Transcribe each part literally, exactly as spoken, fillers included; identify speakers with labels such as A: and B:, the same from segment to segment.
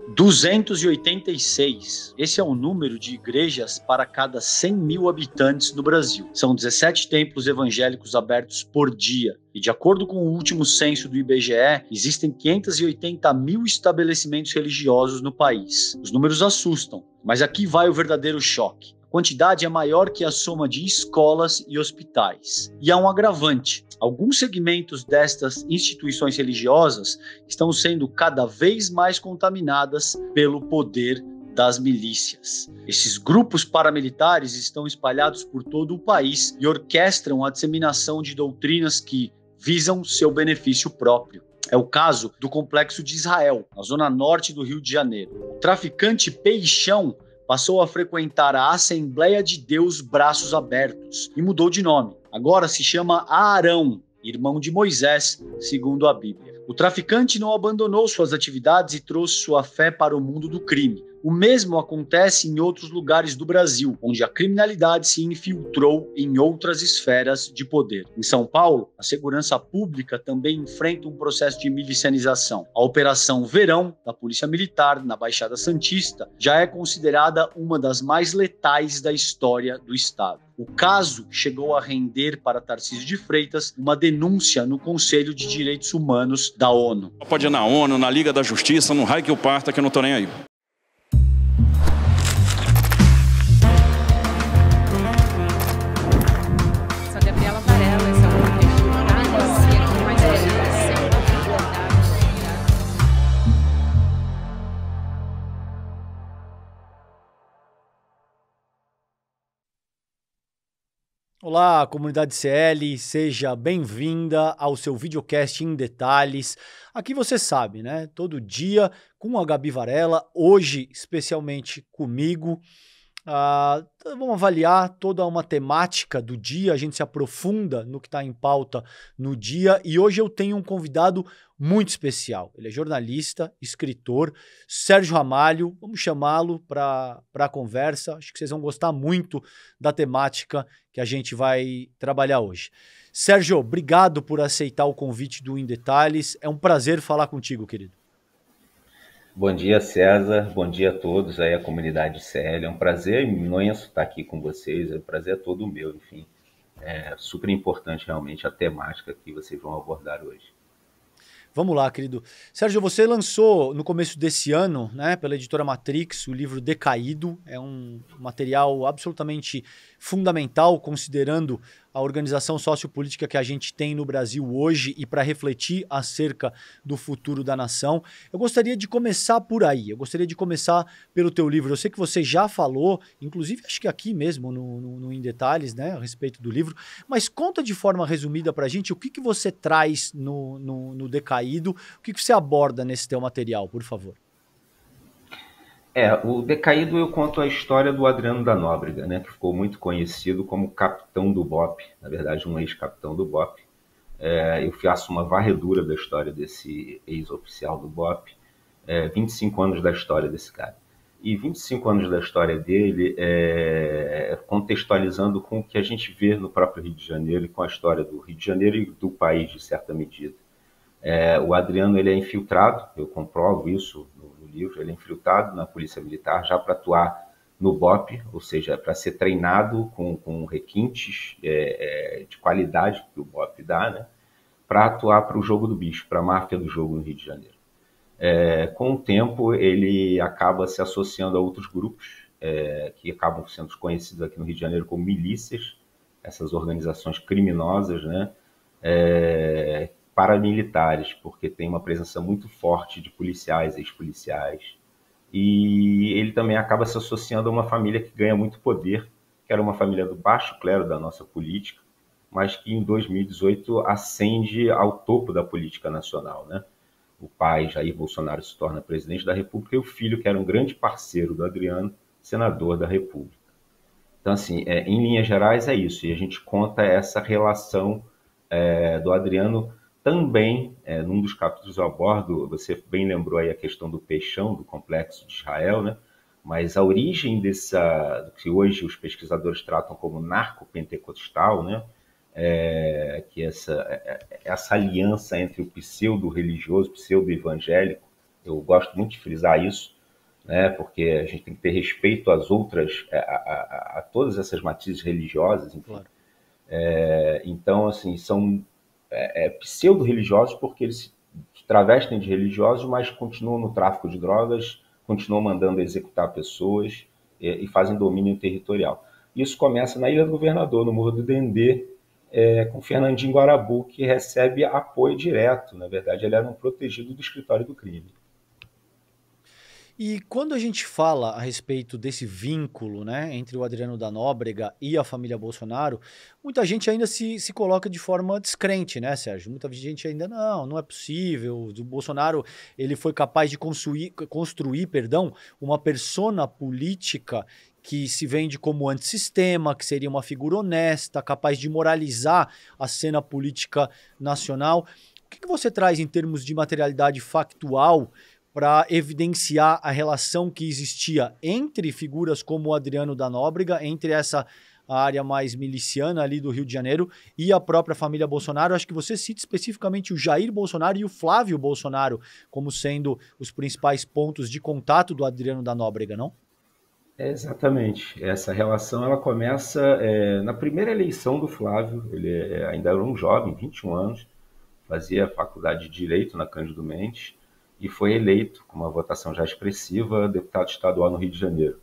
A: duzentos e oitenta e seis. Esse é o número de igrejas para cada cem mil habitantes no Brasil. São dezessete templos evangélicos abertos por dia. E de acordo com o último censo do I B G E, existem quinhentos e oitenta mil estabelecimentos religiosos no país. Os números assustam, mas aqui vai o verdadeiro choque. A quantidade é maior que a soma de escolas e hospitais. E há um agravante. Alguns segmentos destas instituições religiosas estão sendo cada vez mais contaminadas pelo poder das milícias. Esses grupos paramilitares estão espalhados por todo o país e orquestram a disseminação de doutrinas que visam seu benefício próprio. É o caso do Complexo de Israel, na zona norte do Rio de Janeiro. O traficante Peixão passou a frequentar a Assembleia de Deus Braços Abertos e mudou de nome. Agora se chama Arão, irmão de Moisés, segundo a Bíblia. O traficante não abandonou suas atividades e trouxe sua fé para o mundo do crime. O mesmo acontece em outros lugares do Brasil, onde a criminalidade se infiltrou em outras esferas de poder. Em São Paulo, a segurança pública também enfrenta um processo de milicianização. A Operação Verão, da Polícia Militar, na Baixada Santista, já é considerada uma das mais letais da história do Estado. O caso chegou a render para Tarcísio de Freitas uma denúncia no Conselho de Direitos Humanos da ONU.
B: Pode ir na ONU, na Liga da Justiça, no raio que eu parta, que eu não tô nem aí.
C: Olá, comunidade C L, seja bem-vinda ao seu videocast em detalhes. Aqui você sabe, né? Todo dia com a Gabi Varela, hoje especialmente comigo. Uh, vamos avaliar toda uma temática do dia, a gente se aprofunda no que está em pauta no dia e hoje eu tenho um convidado muito especial. Ele é jornalista, escritor, Sérgio Ramalho, vamos chamá-lo para a conversa, acho que vocês vão gostar muito da temática que a gente vai trabalhar hoje. Sérgio, obrigado por aceitar o convite do Em Detalhes, é um prazer falar contigo, querido.
D: Bom dia, César. Bom dia a todos aí, a comunidade C L. É um prazer imenso estar aqui com vocês. É um prazer todo meu, enfim. É super importante realmente a temática que vocês vão abordar hoje.
C: Vamos lá, querido. Sérgio, você lançou no começo desse ano, né, pela editora Matrix, o livro Decaído. É um material absolutamente fundamental, considerando a organização sociopolítica que a gente tem no Brasil hoje e para refletir acerca do futuro da nação. Eu gostaria de começar por aí, eu gostaria de começar pelo teu livro. Eu sei que você já falou, inclusive acho que aqui mesmo no, no, no Em Detalhes, né, a respeito do livro, mas conta de forma resumida para a gente o que, que você traz no, no, no Decaído, o que, que você aborda nesse teu material, por favor.
D: É, o Decaído eu conto a história do Adriano da Nóbrega, né, que ficou muito conhecido como capitão do B O P, na verdade um ex-capitão do B O P. É, eu faço uma varredura da história desse ex-oficial do B O P, é, vinte e cinco anos da história desse cara. E vinte e cinco anos da história dele, é, contextualizando com o que a gente vê no próprio Rio de Janeiro e com a história do Rio de Janeiro e do país, de certa medida. É, o Adriano ele é infiltrado, eu comprovo isso no, no livro, ele é infiltrado na Polícia Militar já para atuar no B O P, ou seja, para ser treinado com, com requintes é, é, de qualidade que o B O P dá, né, para atuar para o jogo do bicho, para a máfia do jogo no Rio de Janeiro. É, com o tempo, ele acaba se associando a outros grupos é, que acabam sendo conhecidos aqui no Rio de Janeiro como milícias, essas organizações criminosas, né, é, paramilitares, porque tem uma presença muito forte de policiais, ex-policiais, e ele também acaba se associando a uma família que ganha muito poder, que era uma família do baixo clero da nossa política, mas que em dois mil e dezoito ascende ao topo da política nacional, né? O pai, Jair Bolsonaro, se torna presidente da República e o filho, que era um grande parceiro do Adriano, senador da República. Então, assim, é, em linhas gerais é isso, e a gente conta essa relação é, do Adriano. Também, é, num dos capítulos eu abordo, você bem lembrou aí a questão do Peixão, do Complexo de Israel, né? Mas a origem dessa, do que hoje os pesquisadores tratam como narco-pentecostal, né? É, que essa, essa aliança entre o pseudo-religioso, pseudo-evangélico, eu gosto muito de frisar isso, né? Porque a gente tem que ter respeito às outras, a, a, a todas essas matizes religiosas, enfim.
C: Claro.
D: É, então, assim, são é, é, pseudo-religiosos porque eles se travestem de religiosos, mas continuam no tráfico de drogas, continuam mandando executar pessoas e, e fazem domínio territorial. Isso começa na Ilha do Governador, no Morro do Dendê, é, com Fernandinho Guarabu, que recebe apoio direto. Na verdade, ele era um protegido do escritório do crime.
C: E quando a gente fala a respeito desse vínculo, né, entre o Adriano da Nóbrega e a família Bolsonaro, muita gente ainda se, se coloca de forma descrente, né, Sérgio? Muita gente ainda, não, não é possível. O Bolsonaro, ele foi capaz de construir, construir, perdão, uma persona política que se vende como antissistema, que seria uma figura honesta, capaz de moralizar a cena política nacional. O que que você traz em termos de materialidade factual para evidenciar a relação que existia entre figuras como o Adriano da Nóbrega, entre essa área mais miliciana ali do Rio de Janeiro e a própria família Bolsonaro? Acho que você cita especificamente o Jair Bolsonaro e o Flávio Bolsonaro como sendo os principais pontos de contato do Adriano da Nóbrega, não?
D: É, exatamente. Essa relação ela começa é, na primeira eleição do Flávio. Ele é, ainda era um jovem, vinte e um anos, fazia faculdade de Direito na Cândido Mendes e foi eleito, com uma votação já expressiva, deputado estadual no Rio de Janeiro.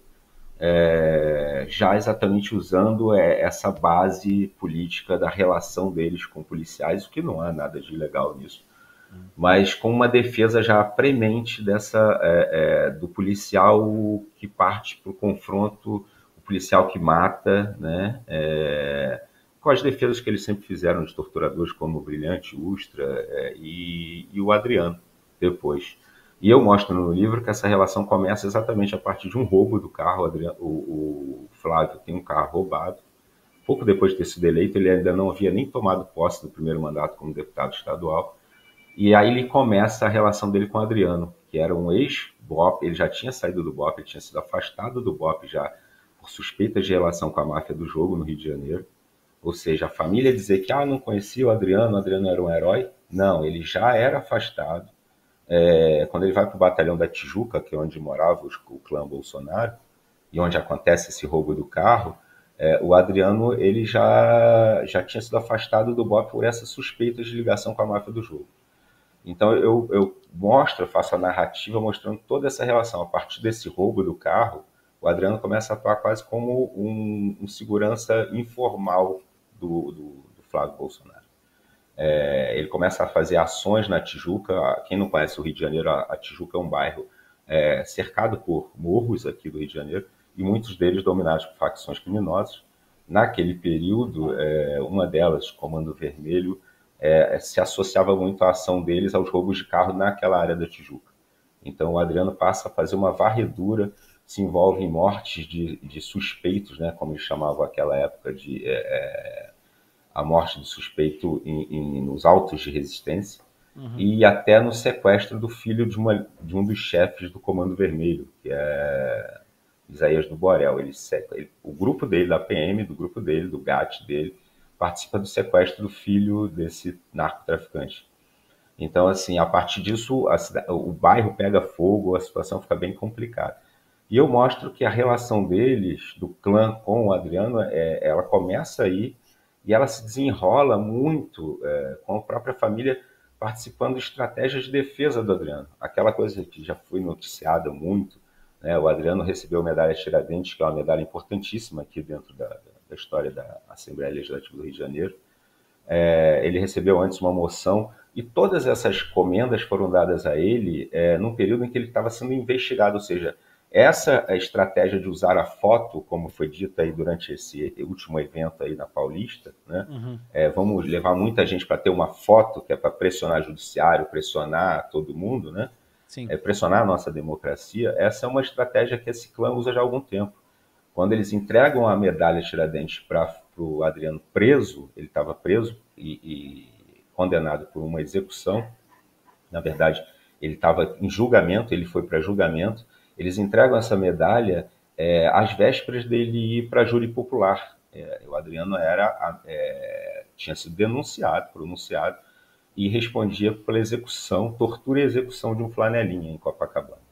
D: É, já exatamente usando é, essa base política da relação deles com policiais, o que não há nada de ilegal nisso, mas com uma defesa já premente dessa, é, é, do policial que parte para o confronto, o policial que mata, né? É, com as defesas que eles sempre fizeram de torturadores, como o Brilhante, Ustra é, e, e o Adriano, depois. E eu mostro no livro que essa relação começa exatamente a partir de um roubo do carro. O, Adriano, o, o Flávio tem um carro roubado. Pouco depois de ter sido eleito, ele ainda não havia nem tomado posse do primeiro mandato como deputado estadual. E aí ele começa a relação dele com o Adriano, que era um ex-BOP. Ele já tinha saído do BOP, ele tinha sido afastado do BOP já por suspeitas de relação com a máfia do jogo no Rio de Janeiro. Ou seja, a família dizer que ah, não conhecia o Adriano, o Adriano era um herói. Não, ele já era afastado. É, quando ele vai para o batalhão da Tijuca, que é onde morava os, o clã Bolsonaro, e onde acontece esse roubo do carro, é, o Adriano ele já, já tinha sido afastado do BOP por essa suspeita de ligação com a máfia do jogo. Então eu, eu mostro, faço a narrativa mostrando toda essa relação. A partir desse roubo do carro, o Adriano começa a atuar quase como um, um segurança informal do, do, do Flávio Bolsonaro. É, ele começa a fazer ações na Tijuca. Quem não conhece o Rio de Janeiro, a, a Tijuca é um bairro é, cercado por morros aqui do Rio de Janeiro, e muitos deles dominados por facções criminosas. Naquele período, é, uma delas, Comando Vermelho, é, se associava muito à ação deles aos roubos de carro naquela área da Tijuca. Então o Adriano passa a fazer uma varredura, se envolve em mortes de, de suspeitos, né, como eles chamavam aquela época de... É, a morte do suspeito em, em, nos autos de resistência, uhum. E até no sequestro do filho de, uma, de um dos chefes do Comando Vermelho, que é Isaías do Borel. Ele, ele, o grupo dele, da P M, do grupo dele, do G A T dele, participa do sequestro do filho desse narcotraficante. Então, assim, a partir disso, a cidade, o bairro pega fogo, a situação fica bem complicada. E eu mostro que a relação deles, do clã com o Adriano, é, ela começa aí, e ela se desenrola muito é, com a própria família participando de estratégias de defesa do Adriano. Aquela coisa que já foi noticiada muito, né? O Adriano recebeu a medalha Tiradentes, que é uma medalha importantíssima aqui dentro da, da história da Assembleia Legislativa do Rio de Janeiro. É, ele recebeu antes uma moção, e todas essas comendas foram dadas a ele é, num período em que ele estava sendo investigado, ou seja, essa estratégia de usar a foto, como foi dito aí durante esse último evento aí na Paulista, né? Uhum. É, vamos levar muita gente para ter uma foto, que é para pressionar o judiciário, pressionar todo mundo, né? Sim. É, pressionar a nossa democracia. Essa é uma estratégia que esse clã usa já há algum tempo. Quando eles entregam a medalha Tiradentes para o Adriano preso, ele estava preso e, e condenado por uma execução. Na verdade, ele estava em julgamento, ele foi para julgamento. Eles entregam essa medalha é, às vésperas dele ir para júri popular. É, o Adriano era, é, tinha sido denunciado, pronunciado, e respondia pela execução, tortura e execução de um flanelinha em Copacabana.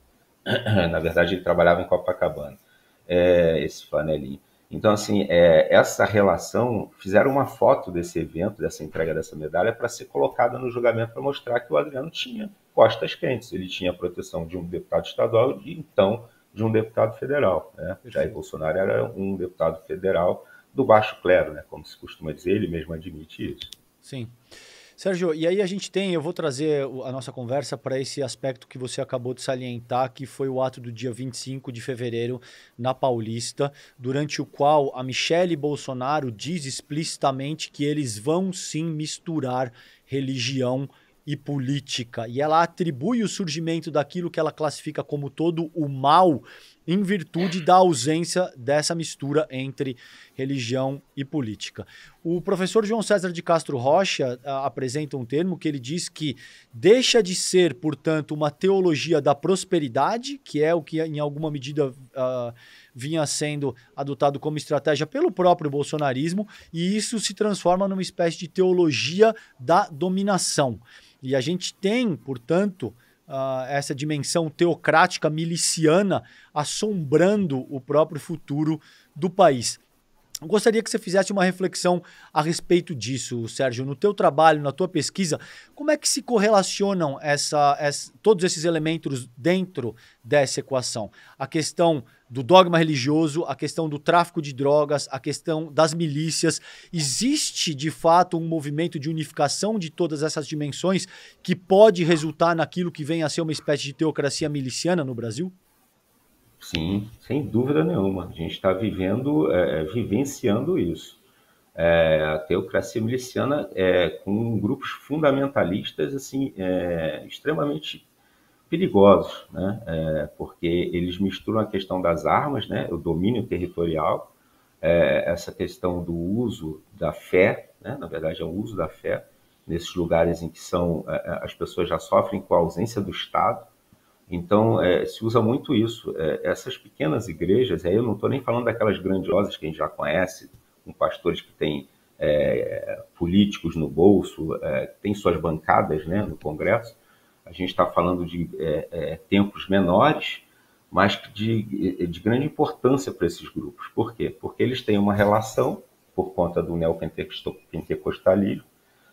D: Na verdade, ele trabalhava em Copacabana, é, esse flanelinho. Então, assim, é, essa relação, fizeram uma foto desse evento, dessa entrega dessa medalha, para ser colocada no julgamento para mostrar que o Adriano tinha costas quentes. Ele tinha a proteção de um deputado estadual e, então, de um deputado federal. Né? Jair Bolsonaro era um deputado federal do baixo clero, né? Como se costuma dizer, ele mesmo admite isso.
C: Sim. Sérgio, e aí a gente tem, eu vou trazer a nossa conversa para esse aspecto que você acabou de salientar, que foi o ato do dia vinte e cinco de fevereiro na Paulista, durante o qual a Michele Bolsonaro diz explicitamente que eles vão sim misturar religião e política. E ela atribui o surgimento daquilo que ela classifica como todo o mal em virtude da ausência dessa mistura entre religião e política. O professor João César de Castro Rocha a, apresenta um termo que ele diz que deixa de ser, portanto, uma teologia da prosperidade, que é o que em alguma medida uh, vinha sendo adotado como estratégia pelo próprio bolsonarismo, e isso se transforma numa espécie de teologia da dominação. E a gente tem, portanto, Uh, essa dimensão teocrática miliciana assombrando o próprio futuro do país. Eu gostaria que você fizesse uma reflexão a respeito disso, Sérgio. No teu trabalho, na tua pesquisa, como é que se correlacionam essa, essa, todos esses elementos dentro dessa equação? A questão do dogma religioso, a questão do tráfico de drogas, a questão das milícias. Existe, de fato, um movimento de unificação de todas essas dimensões que pode resultar naquilo que vem a ser uma espécie de teocracia miliciana no Brasil?
D: Sim, sem dúvida nenhuma. A gente está vivendo, é, vivenciando isso. É, a teocracia miliciana é, com grupos fundamentalistas assim, é, extremamente perigosos, né? É, porque eles misturam a questão das armas, né? O domínio territorial, é, essa questão do uso da fé, né? Na verdade é o uso da fé, nesses lugares em que são, é, as pessoas já sofrem com a ausência do Estado. Então, é, se usa muito isso. É, essas pequenas igrejas, aí eu não estou nem falando daquelas grandiosas que a gente já conhece, com pastores que têm é, políticos no bolso, é, têm suas bancadas, né, no Congresso. A gente está falando de é, é, templos menores, mas de, de grande importância para esses grupos. Por quê? Porque eles têm uma relação, por conta do neopentecostalismo,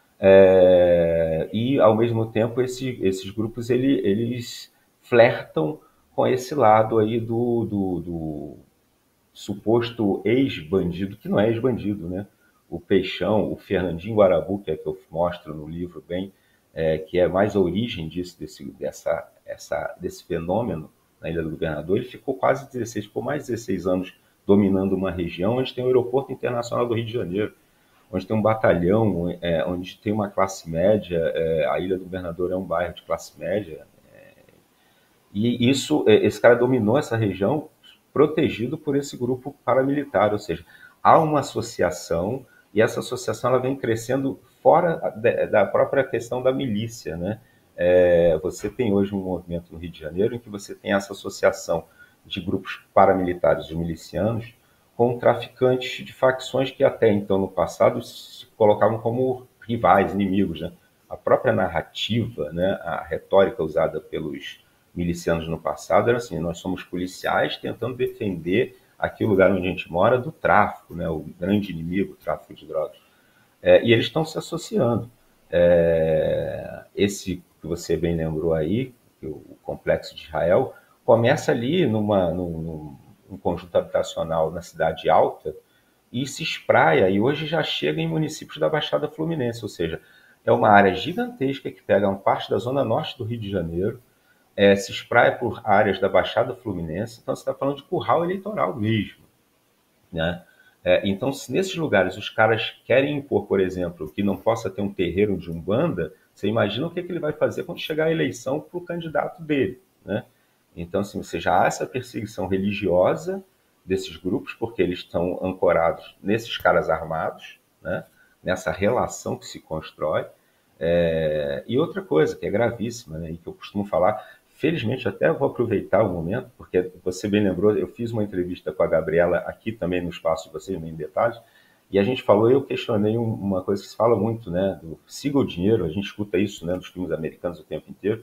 D: é, e, ao mesmo tempo, esse, esses grupos ele, eles flertam com esse lado aí do, do, do suposto ex-bandido, que não é ex-bandido, né? O Peixão, o Fernandinho Guarabu, que é que eu mostro no livro bem, é, que é mais a origem disso, desse, dessa, essa, desse fenômeno na Ilha do Governador. Ele ficou quase dezesseis, ficou mais de dezesseis anos dominando uma região onde tem o Aeroporto Internacional do Rio de Janeiro, onde tem um batalhão, é, onde tem uma classe média, é, a Ilha do Governador é um bairro de classe média, é, e isso, esse cara dominou essa região protegido por esse grupo paramilitar, ou seja, há uma associação, e essa associação ela vem crescendo fora da própria questão da milícia, né? É, você tem hoje um movimento no Rio de Janeiro em que você tem essa associação de grupos paramilitares, de milicianos, com traficantes de facções que até então, no passado, se colocavam como rivais, inimigos, né? A própria narrativa, né, a retórica usada pelos milicianos no passado era assim: nós somos policiais tentando defender aqui o lugar onde a gente mora do tráfico, né, o grande inimigo, o tráfico de drogas. É, e eles estão se associando. É, esse que você bem lembrou aí, o Complexo de Israel, começa ali numa, num, num conjunto habitacional na Cidade Alta e se espraia, e hoje já chega em municípios da Baixada Fluminense, ou seja, é uma área gigantesca que pega uma parte da zona norte do Rio de Janeiro, é, se espraia por áreas da Baixada Fluminense, então você está falando de curral eleitoral mesmo, né? É, então, se nesses lugares os caras querem impor, por exemplo, que não possa ter um terreiro de umbanda, você imagina o que, que ele vai fazer quando chegar a eleição para o candidato dele, né? Então, assim, você já há essa perseguição religiosa desses grupos, porque eles estão ancorados nesses caras armados, né? Nessa relação que se constrói. É, e outra coisa que é gravíssima, né, e que eu costumo falar, felizmente até vou aproveitar o momento, porque você bem lembrou, eu fiz uma entrevista com a Gabriela aqui também no espaço de vocês, em detalhes, e a gente falou, eu questionei uma coisa que se fala muito, né, do siga o dinheiro, a gente escuta isso, né, dos filmes americanos o tempo inteiro,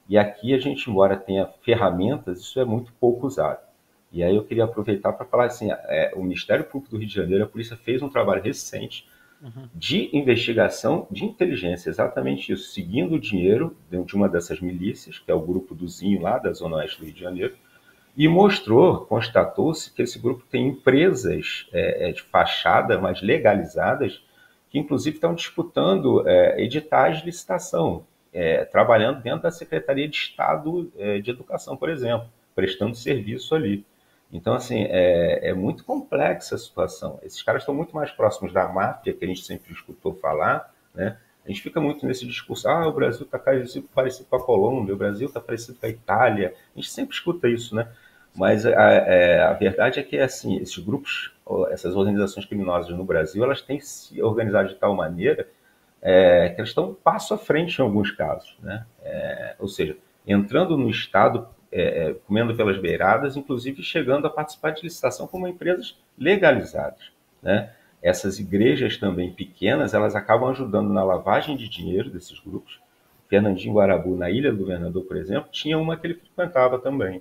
D: E aqui a gente, embora tenha ferramentas, isso é muito pouco usado. E aí eu queria aproveitar para falar assim, é, o Ministério Público do Rio de Janeiro, a polícia fez um trabalho recente uhum. de investigação de inteligência, exatamente isso, seguindo o dinheiro de uma dessas milícias, que é o grupo do Zinho lá da Zona Oeste do Rio de Janeiro, e mostrou, constatou-se que esse grupo tem empresas é, de fachada, mas legalizadas, que inclusive estão disputando é, editais de licitação, é, trabalhando dentro da Secretaria de Estado é, de Educação, por exemplo, prestando serviço ali. Então, assim, é, é muito complexa a situação. Esses caras estão muito mais próximos da máfia, que a gente sempre escutou falar, né? A gente fica muito nesse discurso, ah, o Brasil está parecido com a Colômbia, o Brasil está parecido com a Itália. A gente sempre escuta isso, né? Mas a, a, a verdade é que, assim, esses grupos, essas organizações criminosas no Brasil, elas têm se organizado de tal maneira é, que elas estão um passo à frente em alguns casos, né? É, ou seja, entrando no Estado, é, comendo pelas beiradas, inclusive chegando a participar de licitação como empresas legalizadas, né? Essas igrejas também pequenas, elas acabam ajudando na lavagem de dinheiro desses grupos. Fernandinho Guarabu, na Ilha do Governador, por exemplo, tinha uma que ele frequentava também.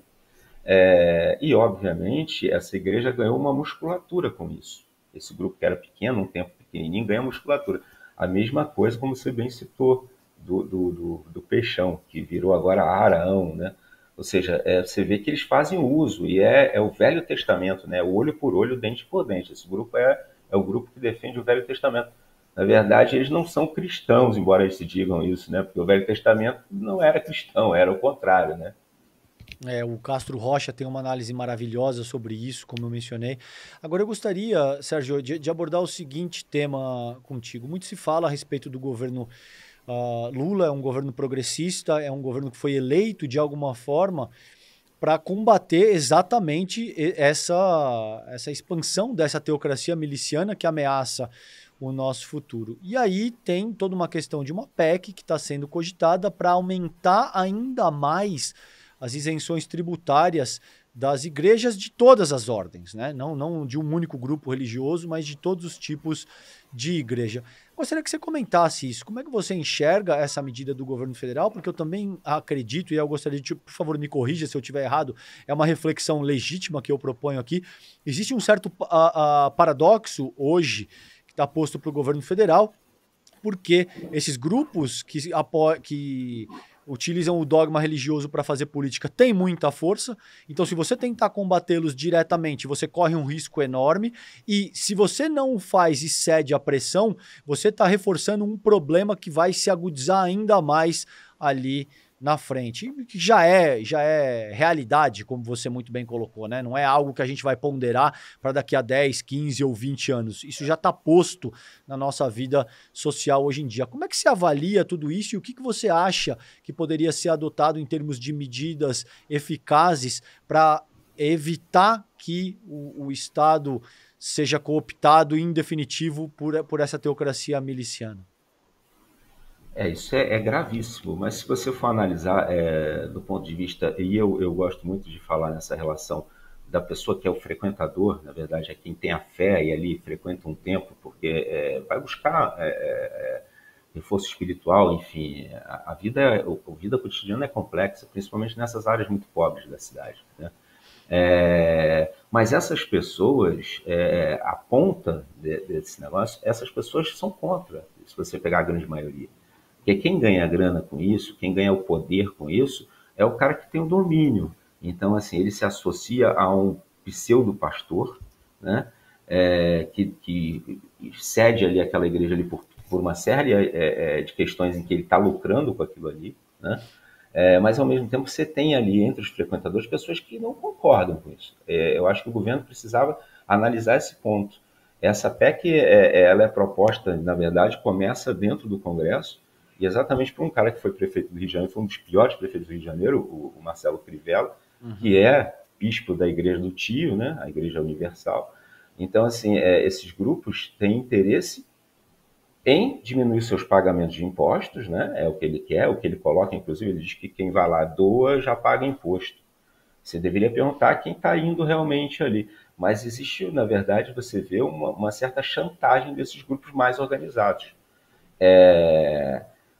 D: É, e, obviamente, essa igreja ganhou uma musculatura com isso. Esse grupo que era pequeno, um tempo pequenininho, ganha musculatura. A mesma coisa, como você bem citou, do, do, do, do Peixão, que virou agora Araão, né? Ou seja, é, você vê que eles fazem uso, e é, é o Velho Testamento, né? Olho por olho, dente por dente. Esse grupo é, é o grupo que defende o Velho Testamento. Na verdade, eles não são cristãos, embora eles se digam isso, né? Porque o Velho Testamento não era cristão, era o contrário, né?
C: É, o Castro Rocha tem uma análise maravilhosa sobre isso, como eu mencionei. Agora eu gostaria, Sérgio, de, de abordar o seguinte tema contigo. Muito se fala a respeito do governo uh, Lula, é um governo progressista, é um governo que foi eleito de alguma forma para combater exatamente essa, essa expansão dessa teocracia miliciana que ameaça o nosso futuro. E aí tem toda uma questão de uma P E C que está sendo cogitada para aumentar ainda mais as isenções tributárias das igrejas de todas as ordens, né? Não, não de um único grupo religioso, mas de todos os tipos de igreja. Gostaria que você comentasse isso. Como é que você enxerga essa medida do governo federal? Porque eu também acredito, e eu gostaria de, por favor, me corrija se eu estiver errado, é uma reflexão legítima que eu proponho aqui. Existe um certo a, a, paradoxo hoje que está posto para o governo federal, porque esses grupos que, apo que utilizam o dogma religioso para fazer política têm muita força. Então, se você tentar combatê-los diretamente, você corre um risco enorme. E se você não faz e cede à pressão, você está reforçando um problema que vai se agudizar ainda mais ali na frente, que já é, já é realidade, como você muito bem colocou, né? Não é algo que a gente vai ponderar para daqui a dez, quinze ou vinte anos. Isso já está posto na nossa vida social hoje em dia. Como é que você avalia tudo isso e o que, que você acha que poderia ser adotado em termos de medidas eficazes para evitar que o, o Estado seja cooptado em definitivo por, por essa teocracia miliciana?
D: É, isso é, é gravíssimo, mas se você for analisar é, do ponto de vista, e eu, eu gosto muito de falar nessa relação da pessoa que é o frequentador, na verdade é quem tem a fé e ali frequenta um tempo, porque é, vai buscar é, é, reforço espiritual, enfim, a, a, vida, a vida cotidiana é complexa, principalmente nessas áreas muito pobres da cidade, né? É, mas essas pessoas, é, a ponta de, desse negócio, essas pessoas são contra, se você pegar a grande maioria. Porque quem ganha grana com isso, quem ganha o poder com isso, é o cara que tem o domínio. Então, assim, ele se associa a um pseudo-pastor, né, é, que, que cede ali aquela igreja ali por, por uma série é, é, de questões em que ele está lucrando com aquilo ali, né, é, mas, ao mesmo tempo, você tem ali entre os frequentadores pessoas que não concordam com isso. É, eu acho que o governo precisava analisar esse ponto. Essa P E C, é, ela é proposta, na verdade, começa dentro do Congresso, e exatamente por um cara que foi prefeito do Rio de Janeiro, foi um dos piores prefeitos do Rio de Janeiro, o, o Marcelo Crivella, uhum. que é bispo da Igreja do Tio, né, a Igreja Universal. Então, assim, é, esses grupos têm interesse em diminuir seus pagamentos de impostos, né, é o que ele quer, o que ele coloca, inclusive, ele diz que quem vai lá doa já paga imposto. Você deveria perguntar quem está indo realmente ali. Mas existe, na verdade, você vê uma, uma certa chantagem desses grupos mais organizados. É...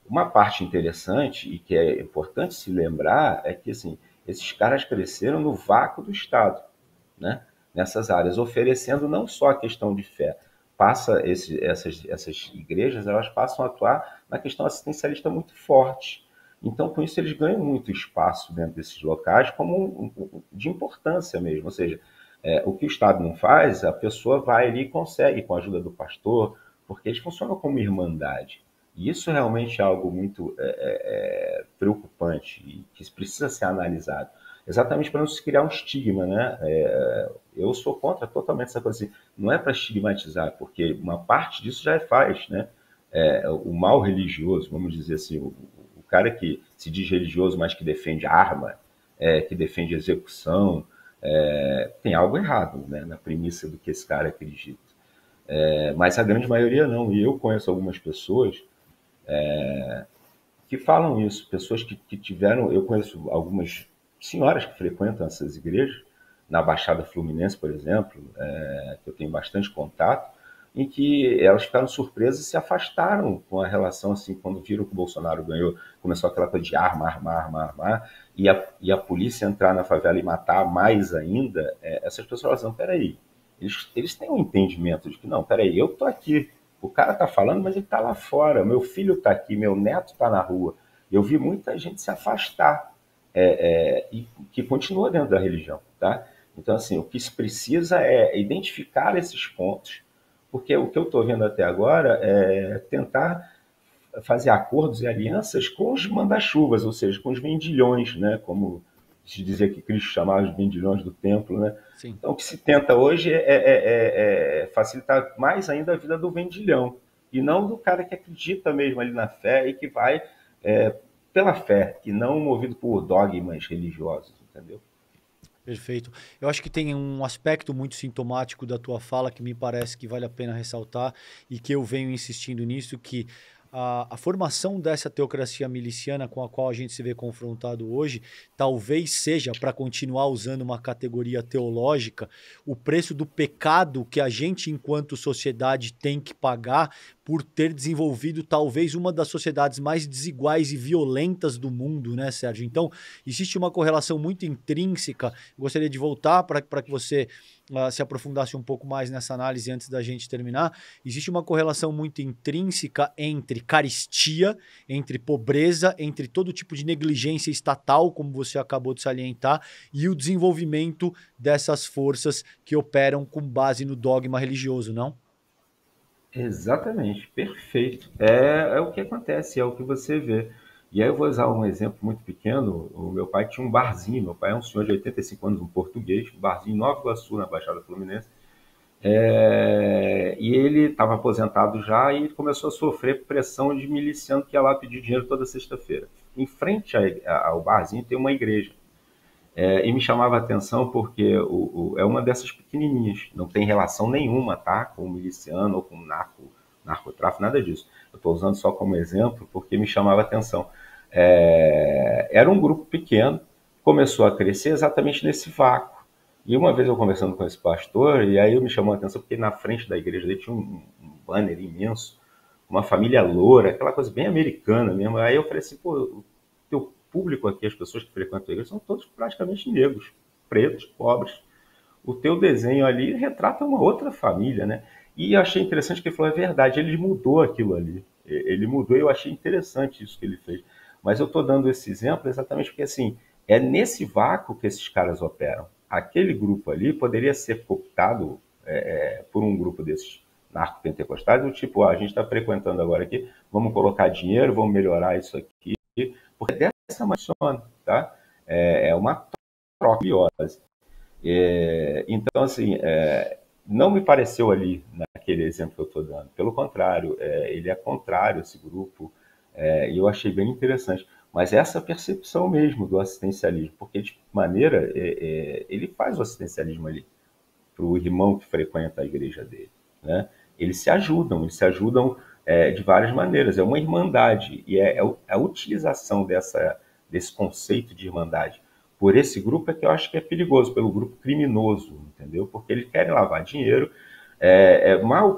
D: Uma parte interessante e que é importante se lembrar é que assim, esses caras cresceram no vácuo do Estado, né? Nessas áreas, oferecendo não só a questão de fé, passa esse, essas, essas igrejas, elas passam a atuar na questão assistencialista muito forte. Então, com isso, eles ganham muito espaço dentro desses locais como um, um, de importância mesmo. Ou seja, é, o que o Estado não faz, a pessoa vai ali e consegue, com a ajuda do pastor, porque eles funcionam como irmandade. E isso realmente é algo muito é, é, preocupante e que precisa ser analisado. Exatamente para não se criar um estigma, né? É, eu sou contra totalmente essa coisa assim. Não é para estigmatizar, porque uma parte disso já faz, né? É, o mal religioso, vamos dizer assim, o, o cara que se diz religioso, mas que defende arma, é, que defende execução, é, tem algo errado, né, na premissa do que esse cara acredita. É, mas a grande maioria não. E eu conheço algumas pessoas é, que falam isso, pessoas que, que tiveram, eu conheço algumas senhoras que frequentam essas igrejas, na Baixada Fluminense, por exemplo, é, que eu tenho bastante contato, em que elas ficaram surpresas e se afastaram com a relação, assim, quando viram que o Bolsonaro ganhou, começou aquela coisa de arma, arma, arma, arma, e a, e a polícia entrar na favela e matar mais ainda, é, essas pessoas falam, peraí, eles, eles têm um entendimento de que, não, peraí, eu tô aqui, o cara tá falando, mas ele tá lá fora, meu filho tá aqui, meu neto tá na rua. Eu vi muita gente se afastar, é, é, e que continua dentro da religião, tá? Então, assim, o que se precisa é identificar esses pontos, porque o que eu estou vendo até agora é tentar fazer acordos e alianças com os manda-chuvas, ou seja, com os vendilhões, né? Como se dizia que Cristo chamava os vendilhões do templo, né?
C: Sim.
D: Então, o que se tenta hoje é, é, é, é facilitar mais ainda a vida do vendilhão, e não do cara que acredita mesmo ali na fé e que vai é, pela fé, e não movido por dogmas religiosos, entendeu?
C: Perfeito. Eu acho que tem um aspecto muito sintomático da tua fala que me parece que vale a pena ressaltar e que eu venho insistindo nisso, que a, a formação dessa teocracia miliciana com a qual a gente se vê confrontado hoje, talvez seja, para continuar usando uma categoria teológica, o preço do pecado que a gente, enquanto sociedade, tem que pagar por ter desenvolvido talvez uma das sociedades mais desiguais e violentas do mundo, né, Sérgio? Então, existe uma correlação muito intrínseca. Gostaria de voltar para que você uh, se aprofundasse um pouco mais nessa análise antes da gente terminar. Existe uma correlação muito intrínseca entre carestia, entre pobreza, entre todo tipo de negligência estatal, como você acabou de salientar, e o desenvolvimento dessas forças que operam com base no dogma religioso, não?
D: Exatamente, perfeito. É, é o que acontece, é o que você vê. E aí eu vou usar um exemplo muito pequeno. O meu pai tinha um barzinho, meu pai é um senhor de oitenta e cinco anos, um português, um barzinho em Nova Iguaçu, na Baixada Fluminense. É, e ele estava aposentado já e começou a sofrer pressão de miliciano que ia lá pedir dinheiro toda sexta-feira. Em frente a- ao barzinho tem uma igreja. É, e me chamava a atenção porque o, o- é uma dessas pequenininhas, não tem relação nenhuma, tá, com o miliciano ou com o narco, narcotráfico, nada disso. Eu estou usando só como exemplo porque me chamava a atenção. É, era um grupo pequeno, começou a crescer exatamente nesse vácuo. E uma vez eu conversando com esse pastor, e aí eu me chamou a atenção porque na frente da igreja dele tinha um, um banner imenso, uma família loura, aquela coisa bem americana mesmo. Aí eu falei assim, pô, o teu público aqui, as pessoas que frequentam a igreja, são todos praticamente negros, pretos, pobres. O teu desenho ali retrata uma outra família, né? E eu achei interessante que ele falou, é verdade, ele mudou aquilo ali. Ele mudou e eu achei interessante isso que ele fez. Mas eu estou dando esse exemplo exatamente porque, assim, é nesse vácuo que esses caras operam. Aquele grupo ali poderia ser cooptado é, por um grupo desses narco-pentecostais, do tipo, ah, a gente está frequentando agora aqui, vamos colocar dinheiro, vamos melhorar isso aqui, porque dessa maneira funciona, tá? É, é uma troca curiosa. É, então, assim, é, não me pareceu ali, naquele exemplo que eu estou dando. Pelo contrário, é, ele é contrário a esse grupo, é, e eu achei bem interessante. Mas essa percepção mesmo do assistencialismo, porque de maneira, é, é, ele faz o assistencialismo ali para o irmão que frequenta a igreja dele, né? Eles se ajudam, eles se ajudam é, de várias maneiras. É uma irmandade, e é, é a utilização dessa, desse conceito de irmandade por esse grupo é que eu acho que é perigoso, pelo grupo criminoso, entendeu? Porque eles querem lavar dinheiro, é, é mal,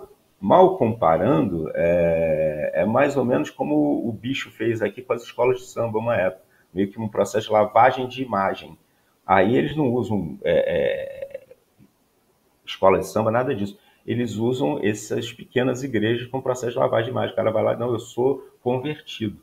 D: mal comparando, é, é mais ou menos como o Bicho fez aqui com as escolas de samba uma época, meio que um processo de lavagem de imagem. Aí eles não usam é, é, escola de samba, nada disso. Eles usam essas pequenas igrejas com processo de lavagem de imagem. O cara vai lá, não, eu sou convertido.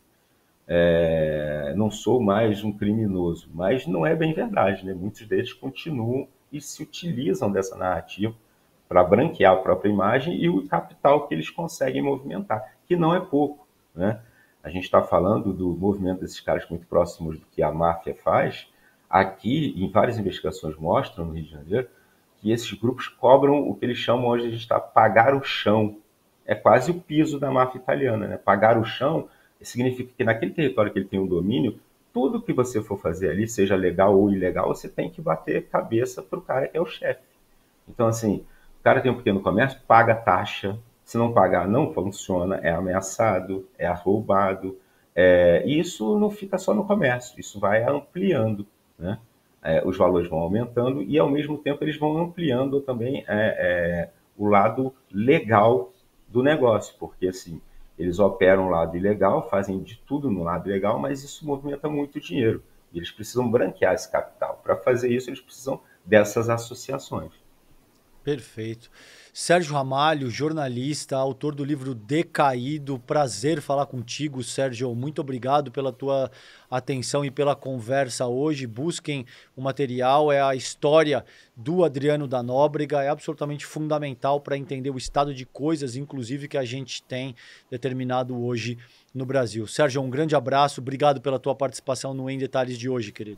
D: É, não sou mais um criminoso. Mas não é bem verdade, né? Muitos deles continuam e se utilizam dessa narrativa para branquear a própria imagem e o capital que eles conseguem movimentar, que não é pouco, né? A gente está falando do movimento desses caras muito próximos do que a máfia faz. Aqui, em várias investigações mostram, no Rio de Janeiro, que esses grupos cobram o que eles chamam hoje, a gente está pagar o chão. É quase o piso da máfia italiana, né? Pagar o chão significa que naquele território que ele tem um domínio, tudo que você for fazer ali, seja legal ou ilegal, você tem que bater cabeça para o cara que é o chefe. Então, assim, o cara tem um pequeno comércio, paga taxa, se não pagar não funciona, é ameaçado, é roubado. É, e isso não fica só no comércio, isso vai ampliando, né? É, os valores vão aumentando e, ao mesmo tempo, eles vão ampliando também é, é, o lado legal do negócio, porque, assim, eles operam o lado ilegal, fazem de tudo no lado ilegal, mas isso movimenta muito dinheiro. E eles precisam branquear esse capital. Para fazer isso, eles precisam dessas associações.
C: Perfeito. Sérgio Ramalho, jornalista, autor do livro Decaído. Prazer falar contigo, Sérgio. Muito obrigado pela tua atenção e pela conversa hoje. Busquem o material, é a história do Adriano da Nóbrega. É absolutamente fundamental para entender o estado de coisas, inclusive, que a gente tem determinado hoje no Brasil. Sérgio, um grande abraço. Obrigado pela tua participação no Em Detalhes de hoje, querido.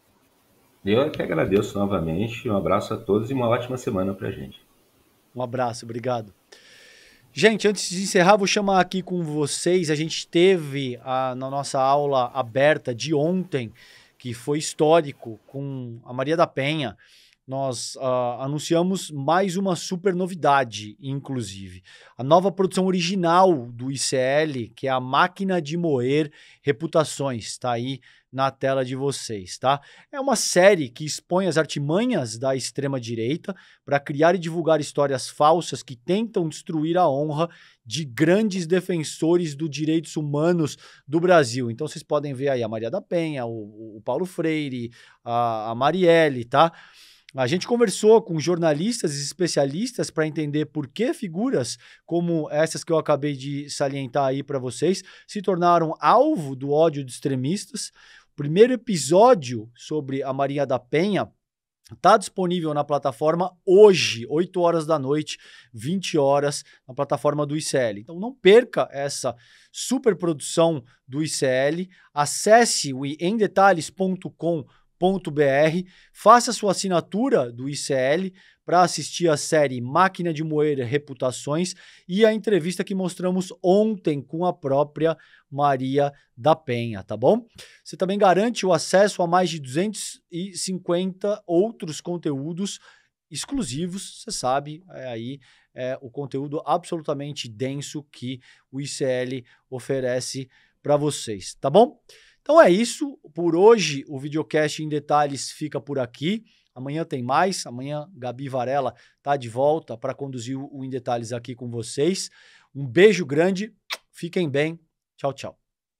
D: Eu que agradeço novamente. Um abraço a todos e uma ótima semana para a gente.
C: Um abraço, obrigado. Gente, antes de encerrar, vou chamar aqui com vocês. A gente teve a, na nossa aula aberta de ontem, que foi histórico, com a Maria da Penha. Nós uh, anunciamos mais uma super novidade, inclusive. A nova produção original do I C L, que é a Máquina de Moer Reputações, está aí na tela de vocês, tá? É uma série que expõe as artimanhas da extrema-direita para criar e divulgar histórias falsas que tentam destruir a honra de grandes defensores dos direitos humanos do Brasil. Então vocês podem ver aí a Maria da Penha, o, o Paulo Freire, a, a Marielle, tá? A gente conversou com jornalistas e especialistas para entender por que figuras como essas que eu acabei de salientar aí para vocês se tornaram alvo do ódio de extremistas. O primeiro episódio sobre a Maria da Penha está disponível na plataforma hoje, oito horas da noite, vinte horas, na plataforma do I C L. Então não perca essa super produção do I C L. Acesse o em detalhes ponto com ponto br, faça sua assinatura do I C L para assistir a série Máquina de Moer Reputações e a entrevista que mostramos ontem com a própria Maria da Penha, tá bom? Você também garante o acesso a mais de duzentos e cinquenta outros conteúdos exclusivos, você sabe, é aí é o conteúdo absolutamente denso que o I C L oferece para vocês, tá bom? Então é isso, por hoje o videocast em detalhes fica por aqui. Amanhã tem mais, amanhã Gabi Varela tá de volta para conduzir o Em Detalhes aqui com vocês. Um beijo grande, fiquem bem, tchau, tchau.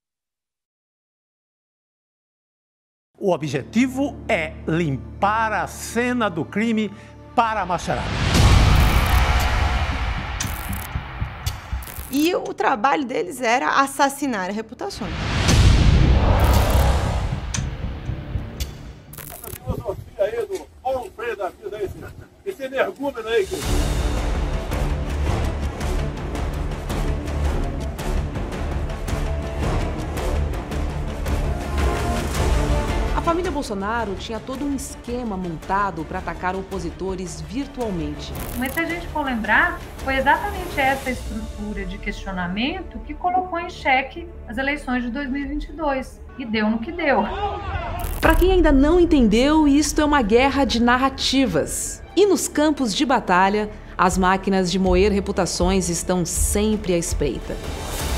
E: O objetivo é limpar a cena do crime para a macharada.
F: E o trabalho deles era assassinar reputações.
G: Aí do olha um freio da vida aí, esse energúmeno aí, que...
H: A família Bolsonaro tinha todo um esquema montado para atacar opositores virtualmente.
I: Mas se a gente for lembrar, foi exatamente essa estrutura de questionamento que colocou em xeque as eleições de dois mil e vinte e dois. E deu no que deu.
H: Para quem ainda não entendeu, isto é uma guerra de narrativas. E nos campos de batalha, as máquinas de moer reputações estão sempre à espreita.